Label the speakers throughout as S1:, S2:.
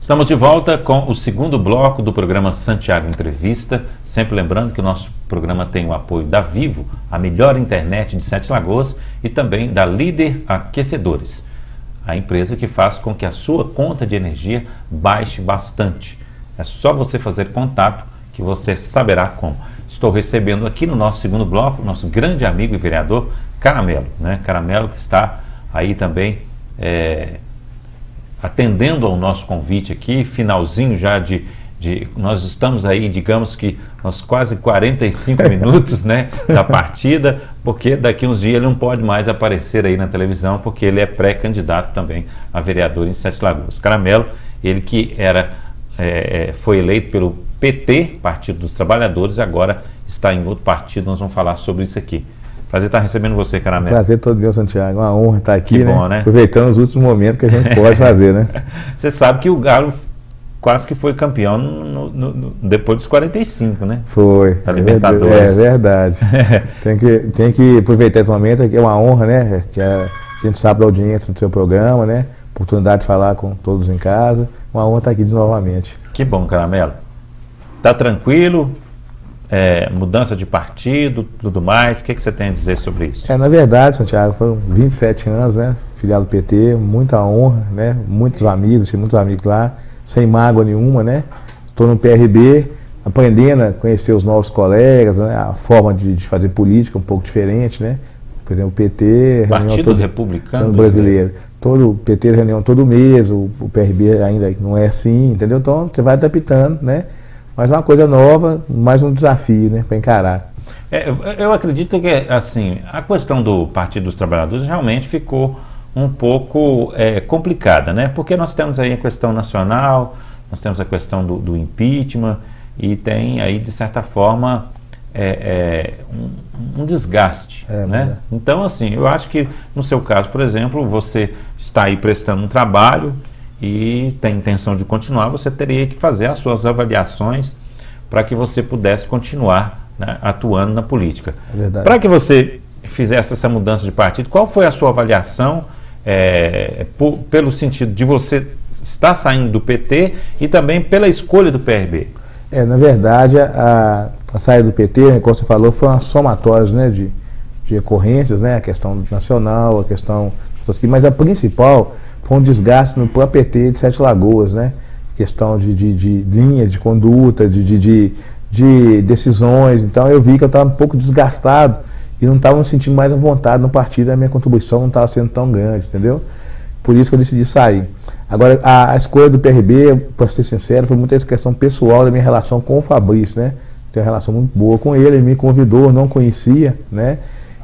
S1: Estamos de volta com o segundo bloco do programa Santiago Entrevista. Sempre lembrando que o nosso programa tem o apoio da Vivo, a melhor internet de Sete Lagoas, e também da Líder Aquecedores, a empresa que faz com que a sua conta de energia baixe bastante. É só você fazer contato que você saberá como. Estou recebendo aqui no nosso segundo bloco o nosso grande amigo e vereador Caramelo, né? Caramelo que está aí também atendendo ao nosso convite aqui, finalzinho já nós estamos aí, digamos que uns quase 45 minutos, né, da partida, porque daqui uns dias ele não pode mais aparecer aí na televisão, porque ele é pré-candidato também a vereador em Sete Lagoas. Caramelo, ele que foi eleito pelo PT, Partido dos Trabalhadores, agora está em outro partido, nós vamos falar sobre isso aqui. Prazer estar recebendo você, Caramelo.
S2: Prazer todo meu, Santiago. Uma honra estar aqui,
S1: que bom, né?
S2: Aproveitando os últimos momentos que a gente pode fazer, né?
S1: Você sabe que o Galo quase que foi campeão depois dos 45, né?
S2: Foi.
S1: Da Libertadores.
S2: É verdade. Tem que aproveitar esse momento, que é uma honra, né? Que a gente sabe da audiência do seu programa, né? Oportunidade de falar com todos em casa. Uma honra estar aqui novamente.
S1: Que bom, Caramelo. Tá tranquilo? Mudança de partido, tudo mais, o que você tem a dizer sobre isso?
S2: Na verdade, Santiago, foram 27 anos, né, filiado do PT, muita honra, né, muitos amigos lá, sem mágoa nenhuma, né, estou no PRB, aprendendo a conhecer os novos colegas, né, a forma de fazer política um pouco diferente, né, por exemplo, o PT...
S1: Partido Republicano
S2: Brasileiro, todo o PT reunião todo mês, o PRB ainda não é assim, entendeu? Então você vai adaptando, né, mas é uma coisa nova, mais um desafio, né, para encarar.
S1: Eu acredito que, assim, a questão do Partido dos Trabalhadores realmente ficou um pouco complicada, né? Porque nós temos aí a questão nacional, nós temos a questão do impeachment, e tem aí, de certa forma, um desgaste, né? Então, assim, eu acho que, no seu caso, por exemplo, você está aí prestando um trabalho e tem intenção de continuar, você teria que fazer as suas avaliações para que você pudesse continuar, né, atuando na política. Para que você fizesse essa mudança de partido, qual foi a sua avaliação pelo sentido de você estar saindo do PT e também pela escolha do PRB?
S2: Na verdade, a saída do PT, como você falou, foi uma somatória, né, de ocorrências, né, a questão nacional, a questão... Mas a principal foi um desgaste no próprio PT de Sete Lagoas, né? Questão de linha, de conduta, de decisões. Então eu vi que eu estava um pouco desgastado e não estava me sentindo mais à vontade no partido, a minha contribuição não estava sendo tão grande, entendeu? Por isso que eu decidi sair. Agora, a escolha do PRB, para ser sincero, foi muita essa questão pessoal da minha relação com o Fabrício, né? Tenho uma relação muito boa com ele me convidou, não conhecia, né?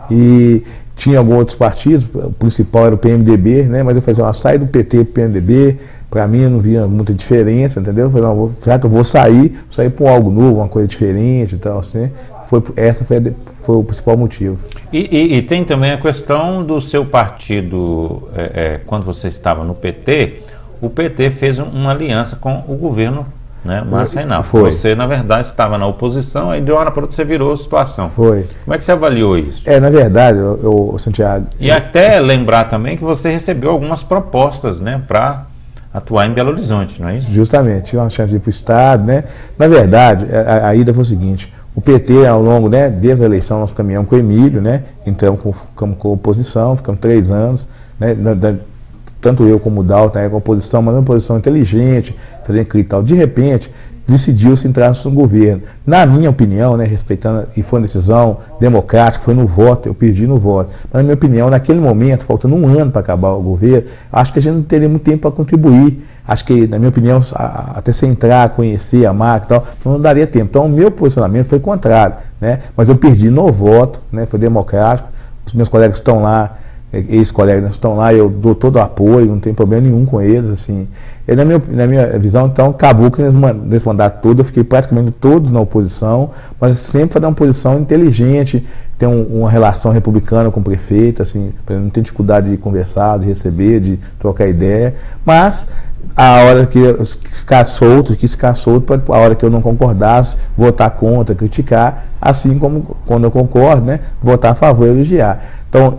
S2: E tinha alguns outros partidos, o principal era o PMDB, né? Mas eu fazia uma saída do PT para o PMDB, para mim eu não via muita diferença, entendeu? Eu falei, não, será que eu vou sair para algo novo, uma coisa diferente e tal, assim. Essa foi o principal motivo.
S1: E tem também a questão do seu partido, quando você estava no PT, o PT fez uma aliança com o governo, né, Márcio Reynaldo. Você, na verdade, estava na oposição, aí de uma hora para outra você virou a situação.
S2: Foi.
S1: Como é que você avaliou isso?
S2: Na verdade, Santiago...
S1: E até lembrar também que você recebeu algumas propostas, né, para atuar em Belo Horizonte, não é isso?
S2: Justamente, tinha uma chance de ir para o Estado, né? Na verdade, a ida foi o seguinte, o PT, ao longo, né, desde a eleição, nós caminhamos com o Emílio, né, então ficamos com a oposição, ficamos 3 anos, né, tanto eu como o Dalton, com a oposição, mas uma oposição inteligente, fazendo crítica e tal. De repente, decidiu-se entrar no governo. Na minha opinião, né, respeitando, e foi uma decisão democrática, foi no voto, eu perdi no voto. Mas na minha opinião, naquele momento, faltando 1 ano para acabar o governo, acho que a gente não teria muito tempo para contribuir. Acho que, na minha opinião, até você entrar, conhecer a marca e tal, não daria tempo. Então, o meu posicionamento foi contrário, né? Mas eu perdi no voto, né? Foi democrático. Os meus colegas estão lá, ex-colegas estão lá, eu dou todo o apoio, não tem problema nenhum com eles, assim. E na minha visão, então, acabou que nesse mandato todo, eu fiquei praticamente todo na oposição, mas sempre foi uma oposição inteligente, tenho uma relação republicana com o prefeito, assim, não tenho dificuldade de conversar, de receber, de trocar ideia, mas a hora que eu ficar solto, a hora que eu não concordasse, votar contra, criticar, assim como quando eu concordo, né, votar a favor e elogiar. Então,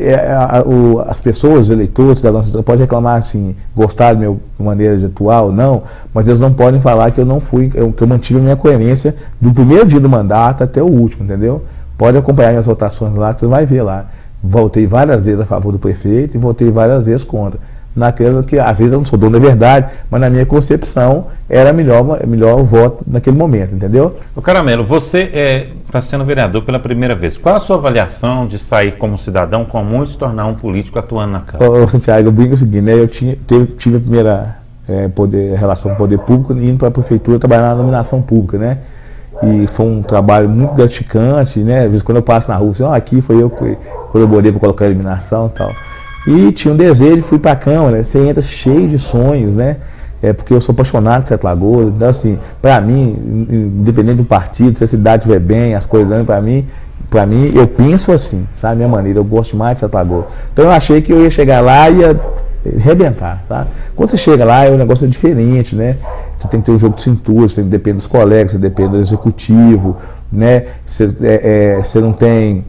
S2: as pessoas, os eleitores, cidadãos, podem reclamar assim, gostar da minha maneira de atuar ou não, mas eles não podem falar que eu não fui, que eu mantive a minha coerência do primeiro dia do mandato até o último, entendeu? Pode acompanhar minhas votações lá, que você vai ver lá. Votei várias vezes a favor do prefeito e votei várias vezes contra. Naquela que, às vezes eu não sou dono da verdade, mas na minha concepção era melhor o voto naquele momento, entendeu?
S1: O Caramelo, você está sendo vereador pela primeira vez. Qual a sua avaliação de sair como cidadão comum e se tornar um político atuando na Câmara?
S2: Santiago, eu brinco o seguinte, né? Eu tive a primeira relação com o poder público indo para a prefeitura trabalhar na nominação pública, né? E foi um trabalho muito gratificante, né? Às vezes quando eu passo na rua, assim, aqui foi eu que colaborei para colocar a eliminação e tal. E tinha um desejo, fui para a Câmara, né? Você entra cheio de sonhos, né? Porque eu sou apaixonado por Sete Lagoas, então assim, para mim, independente do partido, se a cidade estiver bem, as coisas, para mim, eu penso assim, sabe, a minha maneira, eu gosto mais de Sete Lagoas. Então eu achei que eu ia chegar lá e ia arrebentar, sabe? Quando você chega lá, o negócio é diferente, né? Você tem que ter um jogo de cintura, você tem que depender dos colegas, você depende do executivo, né? Você não tem...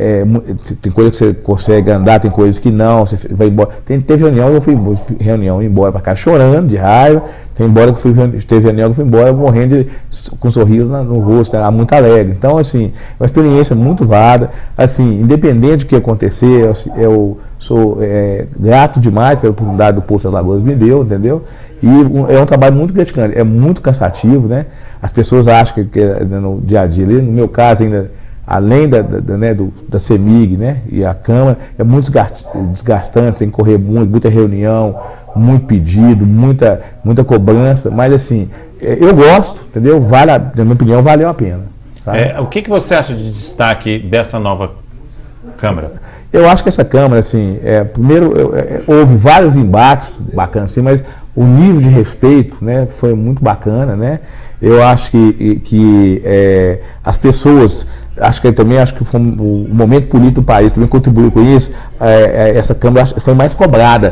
S2: tem coisas que você consegue andar, tem coisas que não, você vai embora. Teve reunião, eu fui embora para cá chorando de raiva. Teve reunião, eu fui embora morrendo com um sorriso no rosto, muito alegre. Então, assim, é uma experiência muito válida. Assim, independente do que acontecer, eu sou grato demais pela oportunidade do Posto das Lagoas me deu, entendeu? E é um trabalho muito gratificante, é muito cansativo, né? As pessoas acham que no dia a dia, ali, no meu caso ainda, além da CEMIG, né, e a Câmara, é muito desgastante, tem que correr muita reunião, muito pedido, muita cobrança, mas assim, eu gosto, entendeu? Na minha opinião, valeu a pena. Sabe?
S1: O que você acha de destaque dessa nova Câmara?
S2: Eu acho que essa Câmara, assim, primeiro, houve vários embates bacanas, assim, mas o nível de respeito, né, foi muito bacana, né? Eu acho que as pessoas, acho que foi o momento político do país também contribuiu com isso. Essa Câmara foi mais cobrada,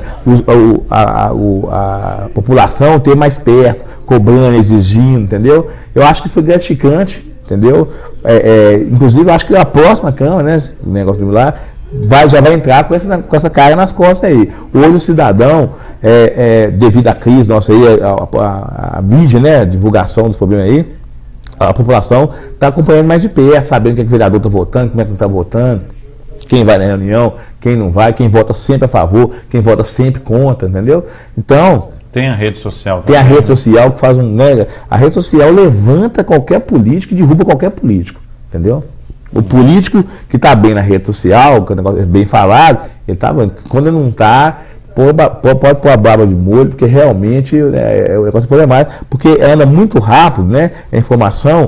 S2: a população ter mais perto, cobrando, exigindo, entendeu? Eu acho que isso foi gratificante, entendeu? Inclusive, eu acho que a próxima Câmara, né, o negócio de lá, já vai entrar com essa carga nas costas aí. Hoje o cidadão, devido à crise nossa aí, a mídia, né, a divulgação dos problemas aí, a população está acompanhando mais de perto, sabendo o que o vereador está votando, como é que não está votando, quem vai na reunião, quem não vai, quem vota sempre a favor, quem vota sempre contra, entendeu? Então...
S1: Tem a rede social.
S2: Tem a rede social que faz a rede social levanta qualquer político e derruba qualquer político, entendeu? O político que está bem na rede social, que o negócio é bem falado, ele está bem. Quando ele não está, pode pôr a barba de molho, porque realmente o negócio é problemático, porque anda muito rápido, né, a informação,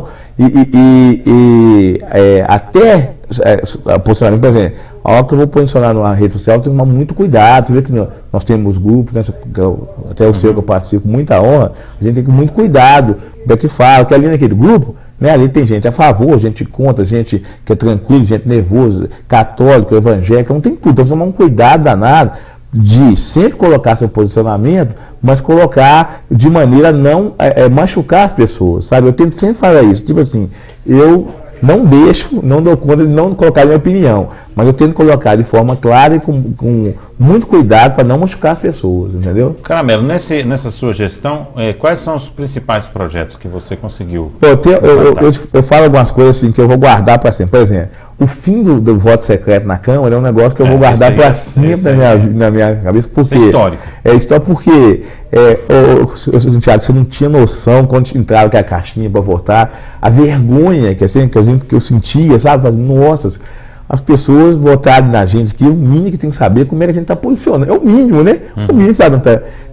S2: até posicionamento, por exemplo, a hora que eu vou posicionar numa rede social, eu tenho que tomar muito cuidado. Você vê que nós temos grupos, né, até o seu que eu participo, com muita honra, a gente tem que ter muito cuidado do que fala, que ali naquele grupo, né, ali tem gente a favor, gente contra, gente que é tranquilo, gente nervosa, católico, evangélico, então tem tudo. Então, tomar um cuidado danado de sempre colocar seu posicionamento, mas colocar de maneira a não machucar as pessoas, sabe? Eu tento sempre falar isso, tipo assim, eu não dou conta de não colocar a minha opinião, mas eu tento colocar de forma clara e com muito cuidado para não machucar as pessoas, entendeu?
S1: Caramelo, nessa sua gestão, quais são os principais projetos que você conseguiu?
S2: Eu falo algumas coisas assim que eu vou guardar para sempre. Por exemplo, o fim do voto secreto na Câmara é um negócio que eu vou guardar para sempre na minha cabeça. Por quê?
S1: Isso é histórico.
S2: É histórico porque, Santiago, você não tinha noção quando entrava com a caixinha para votar, a vergonha que eu sentia, sabe? Fazendo, nossa, as pessoas votarem na gente, que o mínimo que tem que saber como é que a gente está posicionando. É o mínimo, né? O mínimo, sabe?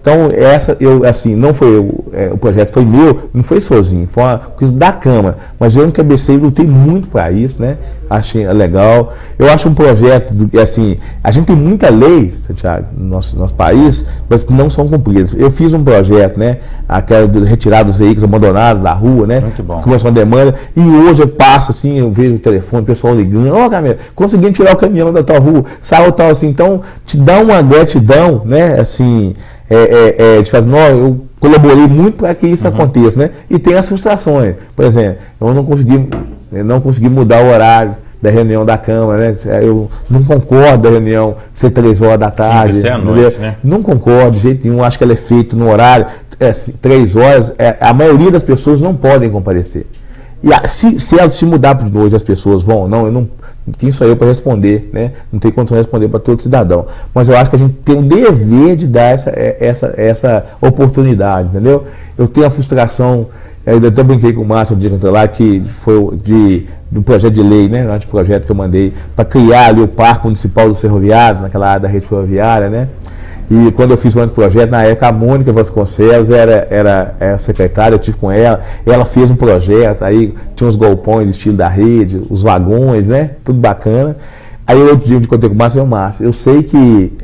S2: Então, não foi o projeto foi meu, não foi sozinho, foi uma coisa da Câmara, mas eu encabecei, lutei muito para isso, né? Achei legal. Eu acho um projeto, assim, a gente tem muita lei, Santiago, no nosso país, mas que não são cumpridas. Eu fiz um projeto, né? Aquela de retirar dos veículos abandonados da rua, né?
S1: Muito bom.
S2: Começou uma demanda, e hoje eu passo assim, eu vejo o telefone, o pessoal ligando, Camila, conseguimos tirar o caminhão da tua rua, saiu tal, assim, então te dá uma gratidão, né? Assim, de fazer, eu colaborei muito para que isso aconteça, né? E tem as frustrações. Por exemplo, eu não consegui mudar o horário da reunião da Câmara, né? Eu não concordo da reunião ser 3 horas da tarde.
S1: Sim, à noite, né?
S2: Não concordo de jeito nenhum, acho que ela é feita no horário 3 horas, a maioria das pessoas não podem comparecer. E se mudar para hoje as pessoas vão ou não, quem sou eu para responder, né? Não tenho condição de responder para todo cidadão. Mas eu acho que a gente tem o dever de dar essa oportunidade, entendeu? Eu tenho a frustração, eu até brinquei com o Márcio um dia que eu entrei lá, que foi do projeto de lei, né? Um anteprojeto que eu mandei para criar ali o Parque Municipal dos Ferroviários, naquela área da rede ferroviária, né? E quando eu fiz o anteprojeto, na época a Mônica Vasconcelos era a secretária, eu tive com ela fez um projeto, aí tinha uns galpões estilo da rede, os vagões, né? Tudo bacana. Aí outro dia eu contei com o Márcio, eu sei que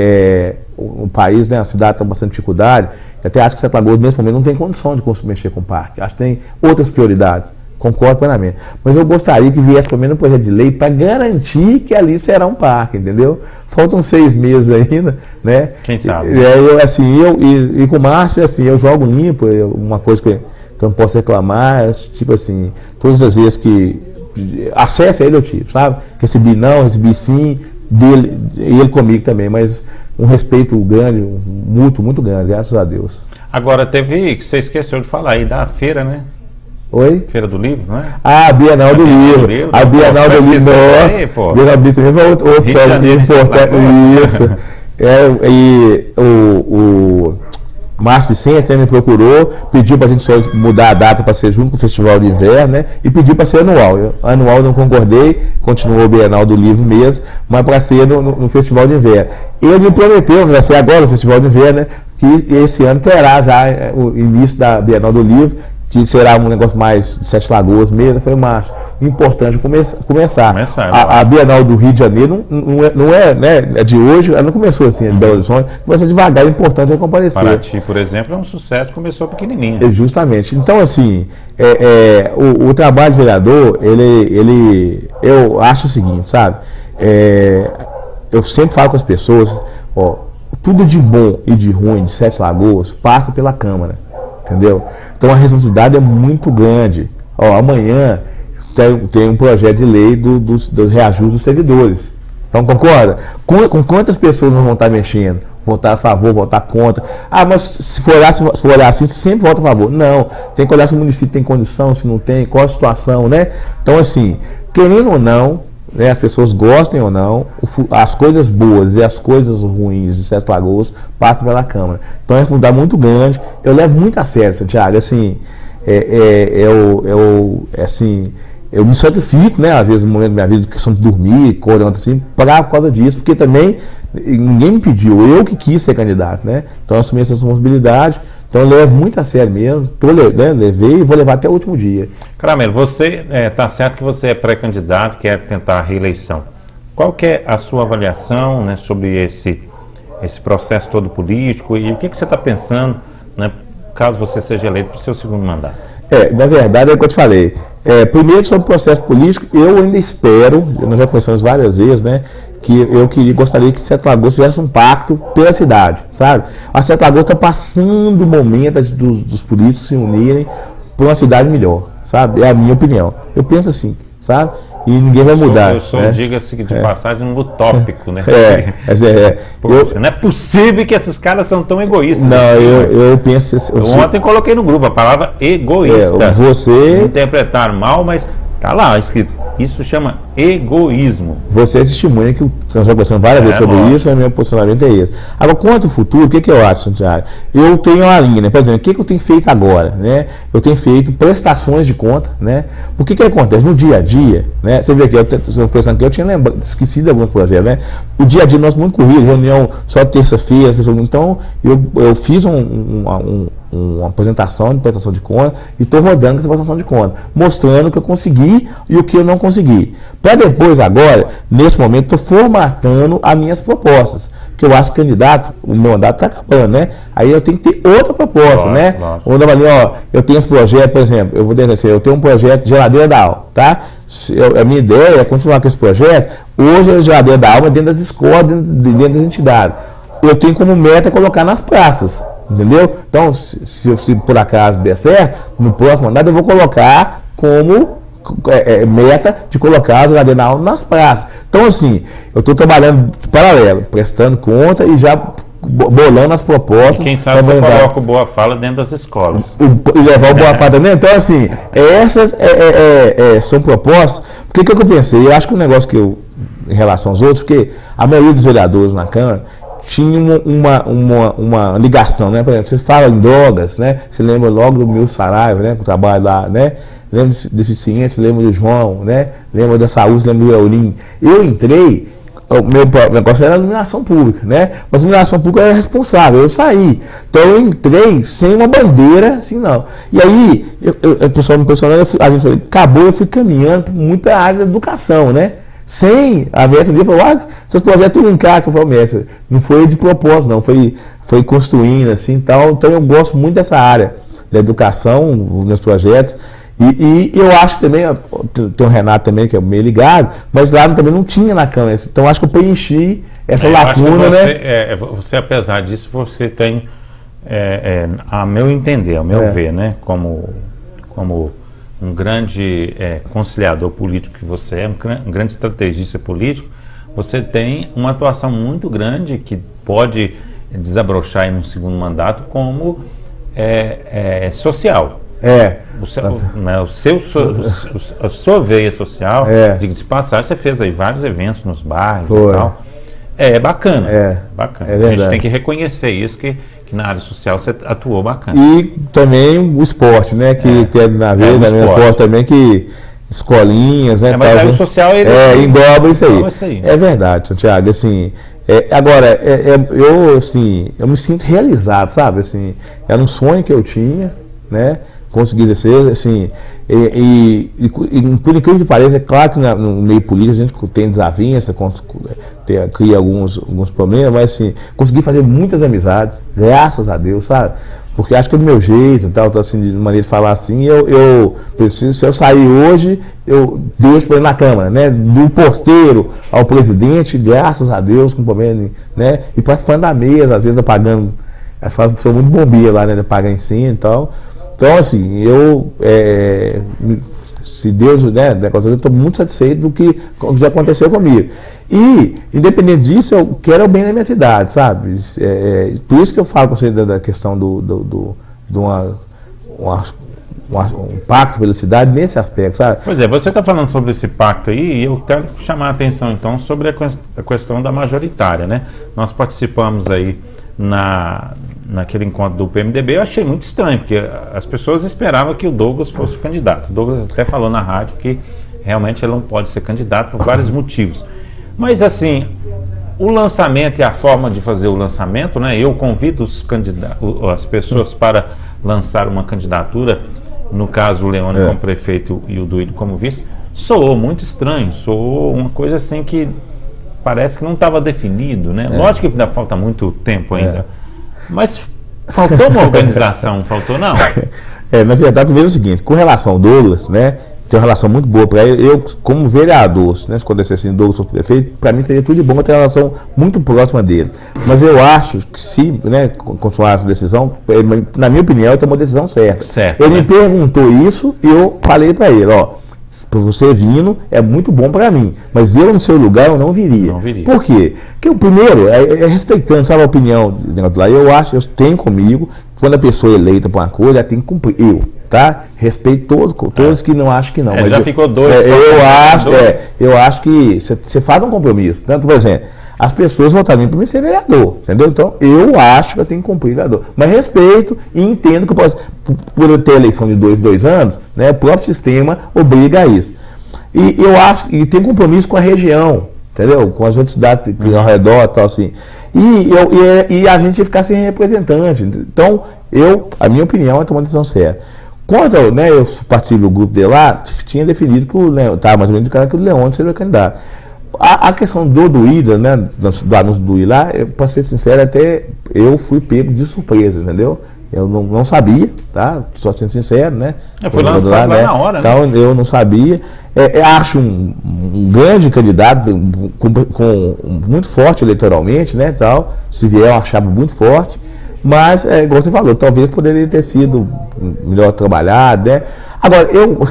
S2: o país, né, a cidade está com bastante dificuldade, até acho que Sete Lagoas, nesse momento, não tem condição de mexer com o parque, acho que tem outras prioridades. Concordo plenamente. Mas eu gostaria que viesse pelo menos um projeto de lei para garantir que ali será um parque, entendeu? Faltam 6 meses ainda, né?
S1: Quem sabe?
S2: E com o Márcio, assim, eu jogo limpo, uma coisa que eu não posso reclamar, tipo assim, todas as vezes que acesso a ele eu tive, sabe? Recebi não, recebi sim, dele, e ele comigo também, mas um respeito grande, muito grande, graças a Deus.
S1: Agora teve, que você esqueceu de falar aí, da feira, né?
S2: Oi?
S1: Feira do Livro, não é?
S2: A Bienal do Livro. A Bienal do Livro, nossa. Bienal do Livro também foi outro importante. Isso. E o Márcio Vicente me procurou, pediu para a gente só mudar a data para ser junto com o Festival de Inverno, né? E pediu para ser anual. Anual eu não concordei, continuou o Bienal do Livro mesmo, mas para ser no Festival de Inverno. Ele me prometeu, vai ser agora o Festival de Inverno, né? Que esse ano terá já o início da Bienal do Livro, que será um negócio mais de Sete Lagoas mesmo. Eu falei, Márcio, importante começar. A Bienal do Rio de Janeiro não é, né, é de hoje, ela não começou assim, em Belo Horizonte, começou devagar, é importante comparecer.
S1: Paraty, por exemplo, é um sucesso, começou pequenininho.
S2: Justamente. Então, assim, o trabalho de vereador, eu acho o seguinte, sabe? Eu sempre falo com as pessoas, tudo de bom e de ruim de Sete Lagoas passa pela Câmara. Entendeu? Então a responsabilidade é muito grande. Amanhã tem um projeto de lei do reajuste dos servidores. Então concorda? Com quantas pessoas vão estar mexendo? Votar a favor, votar contra. Mas se for olhar assim, sempre vota a favor. Não, tem que olhar se o município tem condição, se não tem, qual a situação, né? Então assim, querendo ou não, né, as pessoas gostem ou não, as coisas boas e as coisas ruins de Sete Lagoas passam pela Câmara. Então é uma responsabilidade muito grande. Eu levo muito a sério, Santiago. Assim, eu me sacrifico, né, às vezes no momento da minha vida, questão de dormir, acordando assim, por causa disso, porque também ninguém me pediu, eu que quis ser candidato, né? Então eu assumi essa responsabilidade. Então eu levo muito a sério mesmo, levei e vou levar até o último dia.
S1: Caramelo, você está certo que você é pré-candidato, quer tentar a reeleição. Qual que é a sua avaliação, né, sobre esse processo todo político e o que você está pensando, né, caso você seja eleito para o seu segundo mandato?
S2: Na verdade é o que eu te falei. Primeiro, sobre o processo político, eu ainda espero, nós já conversamos várias vezes, né, que eu gostaria que Sete Lagoas tivesse um pacto pela cidade, sabe? A Sete Lagoas está passando o momento dos políticos se unirem para uma cidade melhor, sabe? É a minha opinião. Eu penso assim, sabe? E ninguém vai mudar.
S1: Eu sou, diga-se de passagem, um utópico, né? Poxa, não é possível que esses caras são tão egoístas.
S2: Não,
S1: assim,
S2: eu penso...
S1: Ontem coloquei no grupo a palavra egoísta.
S2: Você...
S1: Interpretaram mal, mas Tá lá escrito. Isso chama egoísmo.
S2: Você testemunha que nós já conversamos várias vezes sobre isso, e o meu posicionamento é esse. Agora, quanto ao futuro, o que eu acho, Santiago? Eu tenho uma linha, né? Por exemplo, o que eu tenho feito agora? Né? Eu tenho feito prestações de conta, né? O que acontece no dia a dia, né? Você vê aqui, eu tinha esquecido alguns projetos, né? O dia a dia nosso muito corrido, reunião só terça-feira, então eu fiz uma apresentação de prestação de conta e estou rodando essa prestação de conta, mostrando o que eu consegui e o que eu não consegui. Para depois, agora, nesse momento, estou formatando as minhas propostas, porque eu acho que o meu mandato está acabando, né? Aí eu tenho que ter outra proposta, né? Eu tenho esse projeto, por exemplo, eu tenho um projeto de geladeira da alma, tá? A minha ideia é continuar com esse projeto. Hoje a geladeira da alma é dentro das escolas, dentro das entidades. Eu tenho como meta colocar nas praças. Entendeu? Então, se por acaso der certo, no próximo mandato eu vou colocar como meta de colocar a geladeira da alma nas praças. Então, assim, eu estou trabalhando paralelo, prestando conta e já bolando as propostas.
S1: E quem sabe você coloca o Boa Fala dentro das escolas.
S2: E levar o Boa Fala também. Então, assim, essas são propostas. Porque o que eu pensei? Eu acho que um negócio em relação aos outros, porque a maioria dos vereadores na Câmara tinha uma ligação, né? Por exemplo, você fala em drogas, né? Você lembra logo do meu Saraiva, né? Que trabalho lá, né? Lembra de deficiência, lembra do João, né? Lembra da saúde, lembra do Eulinho. Eu entrei, o meu negócio era a iluminação pública, né? Mas a iluminação pública era responsável, eu saí. Então eu entrei sem uma bandeira, assim não. E aí, o pessoal me impressionando, a gente falou, acabou, eu fui caminhando muito para a área da educação, né? Sem a mestra ali falou, seus projetos tudo em casa. Eu falei, mestre, não foi de propósito, não, foi construindo assim tal. Então eu gosto muito dessa área da educação, os meus projetos. E eu acho que também, tem o Renato também, que é meio ligado, mas lá também não tinha na Câmara. Então acho que eu preenchi essa lacuna, né?
S1: Você, apesar disso, você tem, a meu entender, ao meu ver, né? Como um grande conciliador político que você é, um grande estrategista político, você tem uma atuação muito grande que pode desabrochar em um segundo mandato como social. A sua veia social, diga-se de passagem, você fez aí vários eventos nos bairros e tal. É bacana. Bacana. A gente tem que reconhecer isso, que na área social você atuou bacana.
S2: E também o esporte, né? Que tem na veia da minha forma também, que escolinhas, né?
S1: Mas o social
S2: engloba isso aí. É verdade, Santiago. Assim, agora, eu me sinto realizado, sabe? Assim, era um sonho que eu tinha, né? Consegui exercer, assim, e por incrível que pareça, é claro que no meio político a gente tem desavença, cria alguns problemas, mas assim, consegui fazer muitas amizades, graças a Deus, sabe? Porque acho que é do meu jeito e tal, assim, de maneira de falar assim, eu preciso, se eu sair hoje, eu deixo para ir na Câmara, né? Do porteiro ao presidente, graças a Deus, com problema, né? E participando da mesa, às vezes apagando, sou muito bombia lá, né? De apagar incêndio e tal. Então, assim, se Deus, né, eu estou muito satisfeito do que já aconteceu comigo. E, independente disso, eu quero o bem na minha cidade, sabe? Por isso que eu falo com você da questão de um pacto pela cidade nesse aspecto, sabe?
S1: Pois é, você está falando sobre esse pacto aí, e eu quero chamar a atenção, então, sobre a questão da majoritária, né? Nós participamos aí naquele encontro do PMDB. Eu achei muito estranho, porque as pessoas esperavam que o Douglas fosse o candidato. O Douglas até falou na rádio que realmente ele não pode ser candidato por vários motivos. Mas assim, o lançamento e a forma de fazer o lançamento, né? Eu convido as pessoas para lançar uma candidatura, no caso o Leone como prefeito e o Duílio como vice, soou muito estranho, soou uma coisa assim que parece que não estava definido, né? Lógico que ainda falta muito tempo ainda, mas faltou uma organização, faltou não?
S2: Na verdade, primeiro é o seguinte, com relação ao Douglas, né? Tem uma relação muito boa para ele. Eu, como vereador, né, se acontecesse assim, Douglas fosse prefeito, para mim seria tudo de bom, eu ter uma relação muito próxima dele. Mas eu acho que se, né, continuar essa decisão, na minha opinião, ele tomou a decisão certa. Ele me perguntou isso e eu falei para ele, Para você vindo, é muito bom para mim. Mas eu, no seu lugar, eu não viria.
S1: Não viria.
S2: Por quê? Porque o primeiro é respeitando, sabe, a opinião do lá. Eu acho, eu tenho comigo, quando a pessoa é eleita para uma coisa, ela tem que cumprir. Eu, tá? Respeito todos que não acham que não. Mas
S1: já ficou doido.
S2: Eu acho que você faz um compromisso. Tanto, por exemplo, as pessoas votaram para mim ser vereador, entendeu? Então, eu acho que eu tenho que cumprir vereador. Mas respeito e entendo que eu posso, por eu ter eleição de 2 anos, né, o próprio sistema obriga a isso. E eu acho que tem compromisso com a região, entendeu? Com as outras cidades ao redor e tal, assim. E a gente ia ficar sem representante. Então, a minha opinião é tomar uma decisão certa. Quando, né, eu participo do grupo de lá, tinha definido que o Leôncio, estava mais ou menos que o Leôncio seria o candidato. A questão do Ida, né, do anúncio do Ida lá, para ser sincero, até eu fui pego de surpresa, entendeu? Eu não sabia, tá? Só sendo sincero, né?
S1: Foi lançado lá na hora,
S2: então, né? Eu não sabia. Acho um grande candidato, com muito forte eleitoralmente, né? Tal. Se vier, eu achava muito forte. Mas, igual você falou, talvez poderia ter sido melhor trabalhado, né? Agora,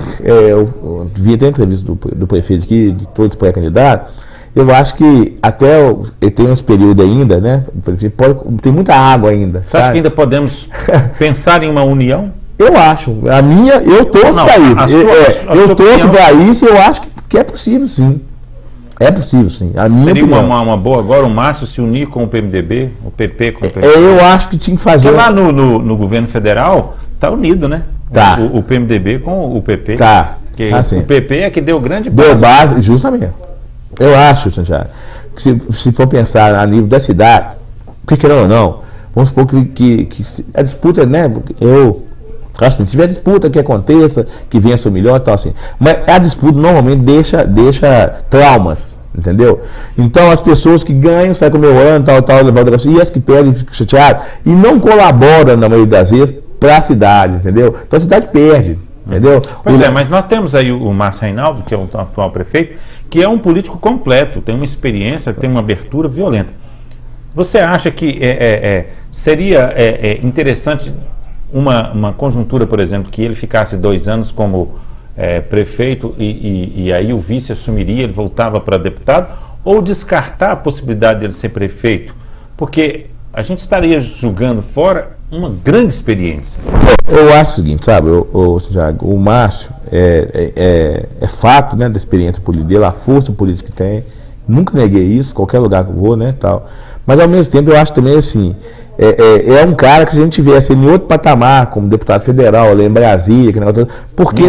S2: eu vi até a entrevista do prefeito aqui, de todos os pré-candidatos. Eu acho que até ele tem uns períodos ainda, né? Tem muita água ainda.
S1: Você acha que ainda podemos pensar em uma união?
S2: Eu acho. Eu torço para isso. Eu torço para isso e eu acho que é possível, sim. É possível, sim.
S1: Seria uma boa agora o Márcio se unir com o PMDB, o PP com o PMDB?
S2: Eu acho que tinha que fazer.
S1: Porque lá no governo federal está unido, né?
S2: Tá.
S1: O PMDB com o PP.
S2: Tá.
S1: O PP é que deu grande
S2: base. Deu base, justamente. Eu acho, Santiago, que se for pensar a nível da cidade, querendo ou não, vamos supor que a disputa, né? Assim, se tiver disputa que aconteça, que venha ser melhor e tal, assim. Mas a disputa normalmente deixa traumas, entendeu? Então as pessoas que ganham saem comemorando, tal, levando assim, e as que perdem ficam chateadas e não colaboram, na maioria das vezes, para a cidade, entendeu? Então a cidade perde, entendeu?
S1: Pois mas nós temos aí o Márcio Reinaldo, que é o atual prefeito, que é um político completo, tem uma experiência, tem uma abertura violenta. Você acha que seria interessante uma conjuntura, por exemplo, que ele ficasse 2 anos como prefeito e aí o vice assumiria, ele voltava para deputado, ou descartar a possibilidade dele ser prefeito? Porque a gente estaria julgando fora uma grande experiência.
S2: Eu acho o seguinte, sabe, o Márcio é fato, né, da experiência política dele, a força política que tem, nunca neguei isso, qualquer lugar que eu vou, né, tal. Mas ao mesmo tempo eu acho também assim, é um cara que se a gente tivesse em outro patamar, como deputado federal, ali em Brasília, que negócio, porque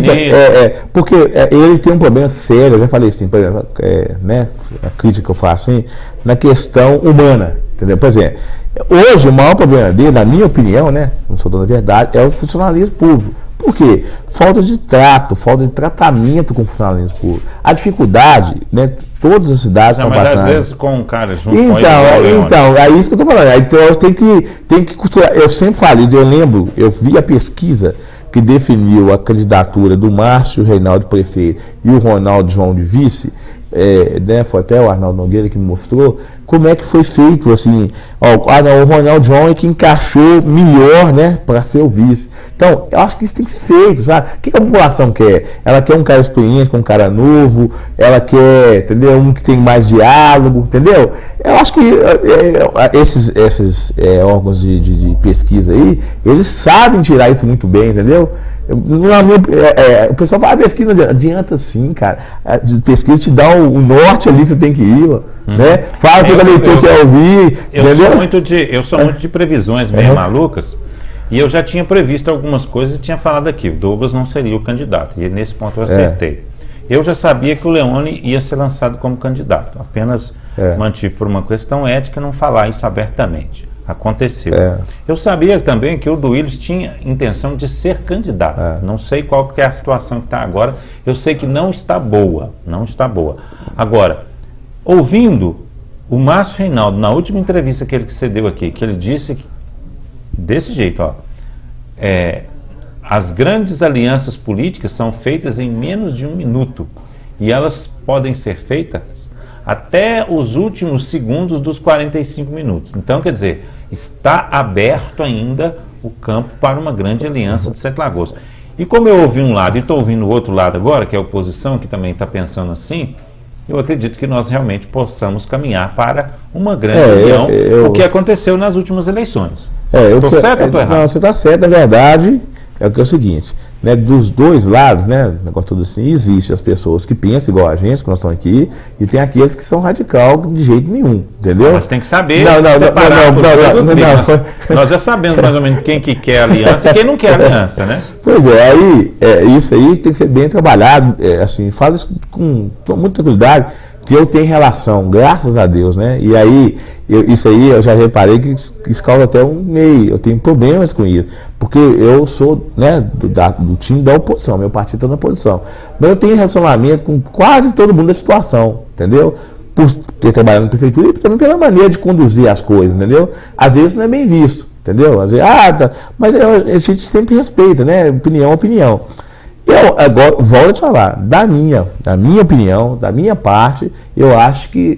S2: ele tem um problema sério, eu já falei assim, por exemplo, né, a crítica que eu faço assim, na questão humana, entendeu? Por exemplo, hoje o maior problema dele, na minha opinião, né, não sou dono da verdade, é o funcionalismo público. Por quê? Falta de trato, falta de tratamento com o funcionalismo público. A dificuldade, né, todas as cidades estão passando.
S1: Mas às vezes com um cara junto com ele.
S2: Então, é isso que eu estou falando. Então, você tem que costurar. Eu sempre falei, eu vi a pesquisa que definiu a candidatura do Márcio Reinaldo prefeito e o Ronaldo João de vice, né, foi até o Arnaldo Nogueira que me mostrou como é que foi feito, assim, o Ronaldo João é que encaixou melhor, né, para ser o vice. Então, eu acho que isso tem que ser feito, sabe? O que a população quer? Ela quer um cara experiente, um cara novo, ela quer, entendeu? Um que tem mais diálogo, entendeu? Eu acho que esses órgãos de pesquisa aí, eles sabem tirar isso muito bem, entendeu? O pessoal fala, pesquisa não adianta sim, cara. A pesquisa te dá o norte ali que você tem que ir, né? Fala que o leitor quer ouvir.
S1: Eu sou muito de previsões meio malucas, e eu já tinha previsto algumas coisas e tinha falado aqui, o Douglas não seria o candidato, e nesse ponto eu acertei. Eu já sabia que o Leone ia ser lançado como candidato, apenas mantive por uma questão ética não falar isso abertamente. Aconteceu. Eu sabia também que o Duílio tinha intenção de ser candidato. Não sei qual que é a situação que está agora. Eu sei que não está boa. Não está boa. Agora, ouvindo o Márcio Reinaldo, na última entrevista que ele cedeu aqui, que ele disse que, desse jeito, as grandes alianças políticas são feitas em menos de 1 minuto. E elas podem ser feitas até os últimos segundos dos 45 minutos. Então, quer dizer, está aberto ainda o campo para uma grande aliança de Sete Lagoas. E como eu ouvi um lado e estou ouvindo o outro lado agora, que é a oposição, que também está pensando assim, eu acredito que nós realmente possamos caminhar para uma grande união, o que aconteceu nas últimas eleições. Estou certo ou estou errado?
S2: Não, você está certo, na verdade, é o seguinte, né, dos dois lados, né, negócio tudo assim, existem as pessoas que pensam igual a gente, que nós estamos aqui, e tem aqueles que são radical de jeito nenhum, entendeu?
S1: Mas tem que saber
S2: separar.
S1: Nós já sabemos mais ou menos quem que quer aliança e quem não quer aliança, né?
S2: Pois é, aí, isso aí tem que ser bem trabalhado, assim, falo isso com muita tranquilidade, que eu tenho relação, graças a Deus, né? E aí, isso aí eu já reparei que isso causa até eu tenho problemas com isso, porque eu sou, né, do time da oposição, meu partido está na oposição, mas eu tenho relacionamento com quase todo mundo da situação, entendeu? Por ter trabalhado na prefeitura e também pela maneira de conduzir as coisas, entendeu? Às vezes não é bem visto, entendeu? Às vezes, tá, mas a gente sempre respeita, né? Opinião é opinião. Eu agora volto a te falar, da minha opinião, da minha parte, eu acho que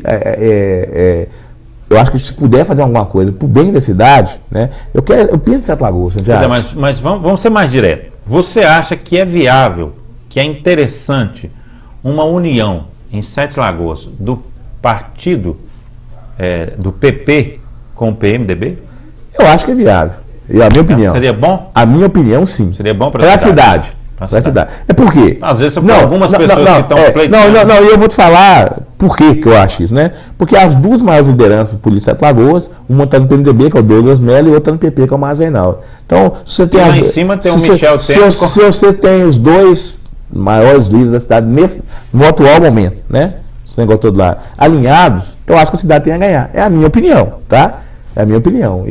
S2: se puder fazer alguma coisa para o bem da cidade, né? Eu penso em Sete Lagoas, Santiago.
S1: Mas vamos ser mais direto. Você acha que é viável, que é interessante uma união em Sete Lagoas do partido do PP com o PMDB?
S2: Eu acho que é viável. E a minha opinião.
S1: Seria bom?
S2: A minha opinião, sim.
S1: Seria bom para a cidade.
S2: É por quê?
S1: Às vezes algumas pessoas que estão
S2: pleiteando. Não, eu vou te falar por que eu acho isso, né? Porque as duas maiores lideranças políticas de Sete Lagoas, uma está no PMDB, que é o Douglas Mello, e outra está no PP, que é o Márcio Reinaldo. Então, se você tem
S1: lá em cima tem o Michel Temer.
S2: Se você tem os dois maiores líderes da cidade no atual momento, né? Esse negócio todo lá, alinhados, eu acho que a cidade tem a ganhar. É a minha opinião, tá? É a minha opinião.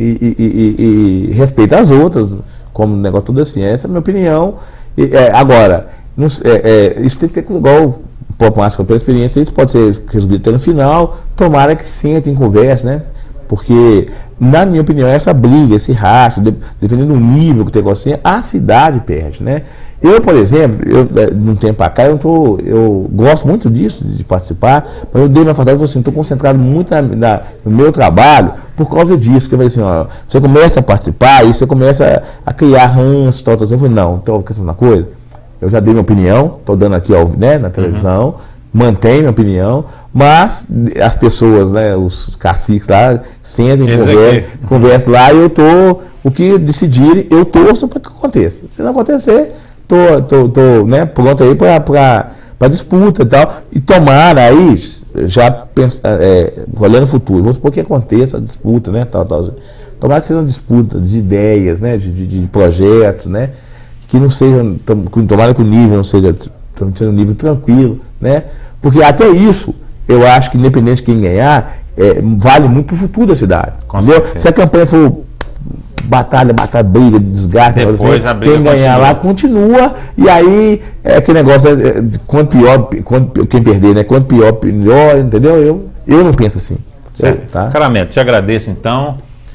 S2: E respeito as outras, como um negócio todo assim. Essa é a minha opinião. Agora, isso tem que ser igual o próprio Márcio, pela experiência, isso pode ser resolvido até no final, tomara que sente em conversa, né? Porque, na minha opinião, essa briga, esse racho, dependendo do nível que tem assim, a cidade perde, né? Eu, por exemplo, de um tempo para cá, eu gosto muito disso, de participar, mas eu dei minha faculdade e falei assim, estou concentrado muito no meu trabalho por causa disso, que eu falei assim, ó, você começa a participar e você começa a criar ranço, tal. Eu falei, não, então, quer saber uma coisa? Eu já dei minha opinião, estou dando aqui né, na televisão, mantenho minha opinião, mas as pessoas, né, os caciques lá, sentam e conversam lá, e o que decidirem, eu torço para que aconteça. Se não acontecer, tô né, pronto aí para disputa e tal. E tomara aí, já olhando o futuro, vamos supor que aconteça a disputa, né? Tomara que seja uma disputa de ideias, né? De projetos, né? Que não sejam, tomara que o nível não seja um nível tranquilo, né? Porque até isso, eu acho que independente de quem ganhar, vale muito para o futuro da cidade. Entendeu? Se a campanha for batalha, briga, desgaste, quem ganhar lá continua, e aí aquele negócio quanto pior, quem perder, né? Quanto pior, melhor, entendeu? Eu não penso assim.
S1: Certo. Tá? Caramento, te agradeço então,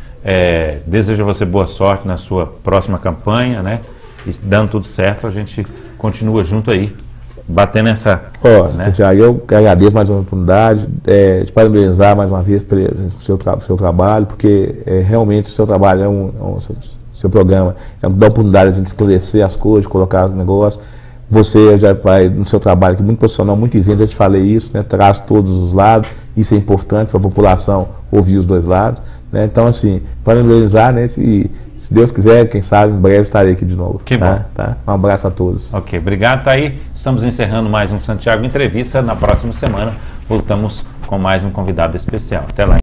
S1: desejo a você boa sorte na sua próxima campanha, né? E dando tudo certo, a gente continua junto aí, batendo essa... né?
S2: Santiago, eu agradeço mais uma oportunidade, te parabenizar mais uma vez pelo seu trabalho, porque realmente o seu trabalho seu programa é uma oportunidade de a gente esclarecer as coisas, colocar os negócios. Você já vai no seu trabalho, que é muito profissional, muito isento, já te falei isso, né? Traz todos os lados, isso é importante para a população ouvir os dois lados, né? Então, assim, parabenizar, né? Se Deus quiser, quem sabe, em breve estarei aqui de novo.
S1: Que bom.
S2: Tá? Um abraço a todos.
S1: Ok, obrigado, tá aí. Estamos encerrando mais um Santiago Entrevista. Na próxima semana voltamos com mais um convidado especial. Até lá.